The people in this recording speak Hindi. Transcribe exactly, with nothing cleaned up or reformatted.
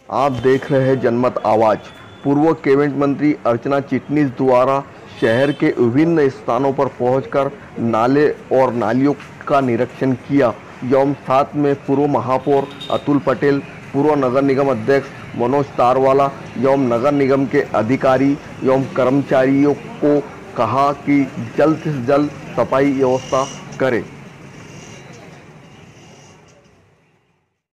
आप देख रहे हैं जनमत आवाज। पूर्व कैबिनेट मंत्री अर्चना चिटनीस द्वारा शहर के विभिन्न स्थानों पर पहुंचकर नाले और नालियों का निरीक्षण किया। एवं साथ में पूर्व महापौर अतुल पटेल, पूर्व नगर निगम अध्यक्ष मनोज तारवाला एवं नगर निगम के अधिकारी एवं कर्मचारियों को कहा कि जल्द से जल्द सफाई व्यवस्था करें।